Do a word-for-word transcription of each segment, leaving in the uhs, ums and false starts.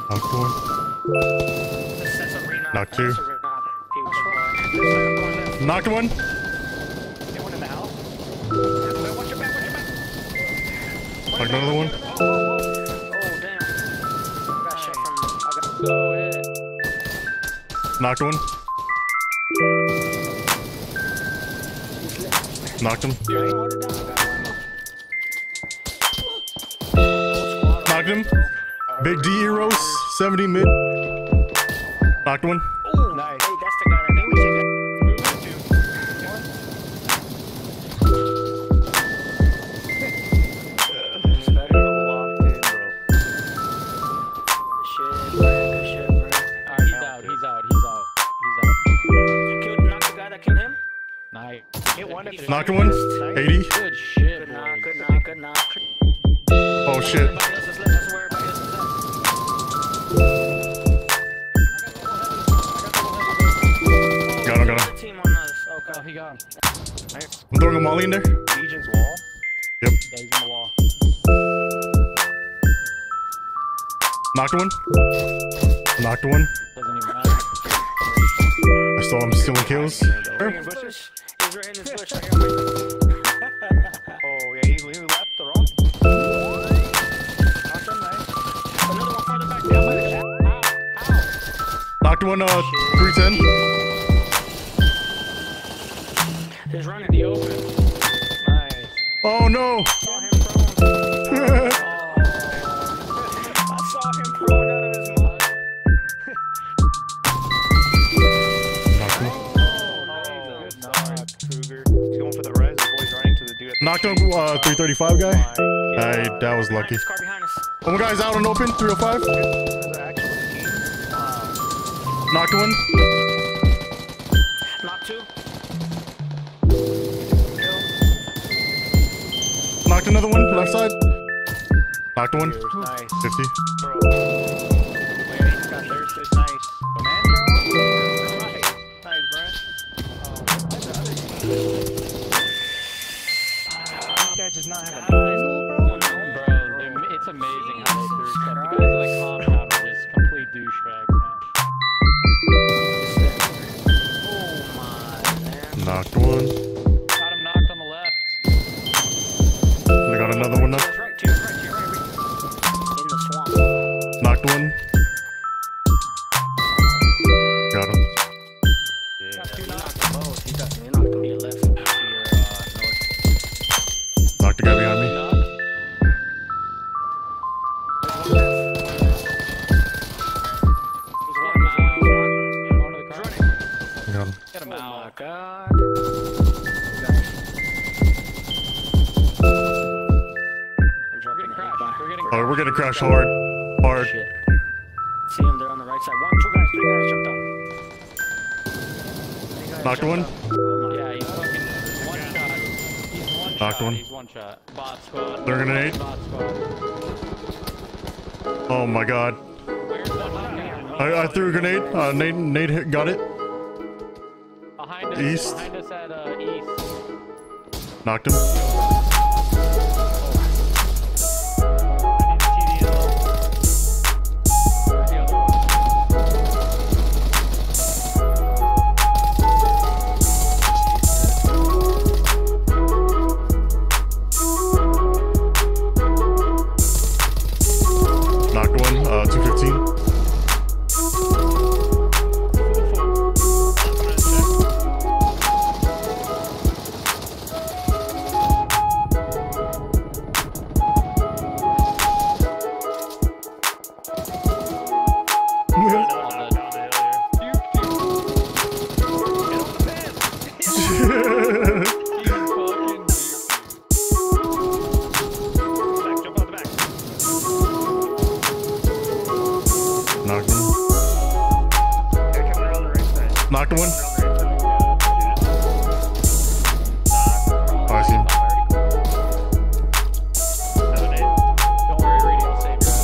Knocked one. Knocked two. Knocked one. Anyone in the house? Watch your back, watch your back. Knocked another one. Oh, damn. I got shot from... I got... Go ahead. Knocked one. Knocked him. Knocked him. Big D heroes. seventy mid. Knocked one. Oh, nice. Hey, that's the guy that we take that. Knocked one. eighty. Good shit. Good knock, good knock, good knock. Oh shit. Got him, got him. Okay, he got him. I'm throwing a molly in there. Legion's wall? Yep. Yeah, he's on the wall. Knocked one. Knocked one. Doesn't even matter. I saw him stealing kills. He's right in this bush. I hear him. Oh, yeah, he, he left the rock. Knocked him, nice. Another one farther back down by the ship. Ow, ow. Knocked one, uh, three ten. He's running the open. Nice. Oh no! Saw him prone. Oh. I saw him prone out of his mud. Knocked him. Knocked him, uh, three thirty-five guy. Hey, that was lucky. One more guy's out on open, three oh five. Knocked one. Knocked two. Knocked another one, left side. Knocked one. Nice. fifty. Bro. Wait, he's got theirs. It's nice. Man, bro. Right. Nice, bro. Does not have a bro. It's amazing how they threw stuff. The guys like Compound are just complete douchebags, man. Oh my, man. Knocked one. Got him knocked on the left. They got another one up. To your right, to your right, to your right. In the swamp. Knocked one. Got him. Yeah. Got two knocked both. He got me knocked on your left. To your uh, north. Knocked the guy behind me. Got him. Get him out. Oh my god. We're getting crashed. We're getting Oh, we're gonna crash hard. Hard. Shit. See him there on the right side. One, two guys, three guys jumped up. Knocked one. Yeah, he's fucking one shot. He's one Knocked shot. one. He's one shot. Bot squad. They're gonna nade. Bot squad. Oh my god. Where's one knocked? I, I threw a grenade. Uh, Nate, Nate hit, got it. Behind us. East. Behind us at uh, east. Knocked him. Knocked one. Uh, two fifteen. Knocked him. Knocked one. Oh, I see him. Don't worry, Reedy, I'll save your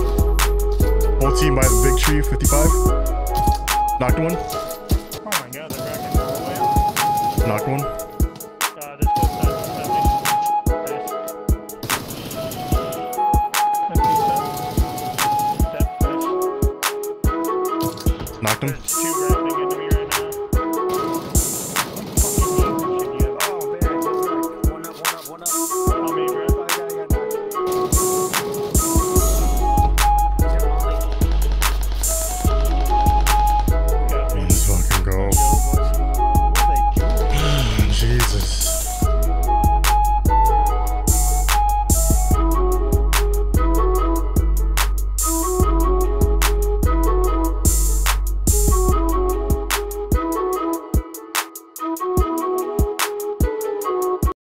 Whole team by the big tree, fifty-five. Knocked one. Oh my god. Knocked one. Uh, this goes down to seventy. Nice. Knocked him. There's two